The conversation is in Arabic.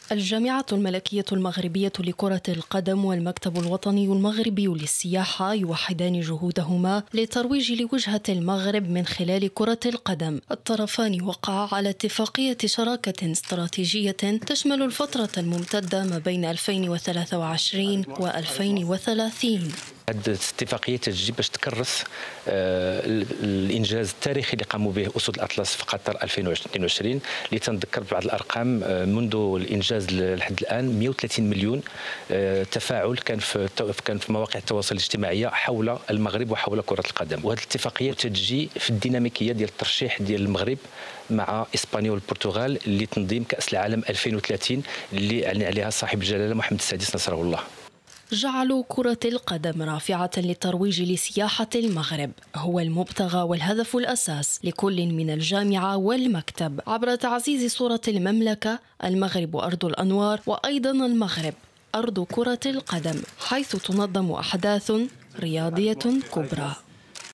الجامعة الملكية المغربية لكرة القدم والمكتب الوطني المغربي للسياحة يوحدان جهودهما للترويج لوجهة المغرب من خلال كرة القدم. الطرفان وقعا على اتفاقية شراكة استراتيجية تشمل الفترة الممتدة ما بين 2023 و2030. هذه الاتفاقية تجي باش تكرس الإنجاز التاريخي اللي قاموا به أسود الأطلس في قطر 2022 اللي تنذكر ببعض الأرقام منذ الإنجاز لحد الآن 130 مليون تفاعل كان في مواقع التواصل الاجتماعي حول المغرب وحول كرة القدم. وهذه الاتفاقية تجي في الديناميكية ديال الترشيح ديال المغرب مع إسبانيا والبرتغال لتنظيم كأس العالم 2030 اللي أعلن عليها صاحب الجلالة محمد السادس نصره الله. جعلوا كرة القدم رافعة للترويج لسياحة المغرب هو المبتغى والهدف الأساس لكل من الجامعة والمكتب عبر تعزيز صورة المملكة المغرب أرض الأنوار، وأيضا المغرب أرض كرة القدم، حيث تنظم أحداث رياضية كبرى.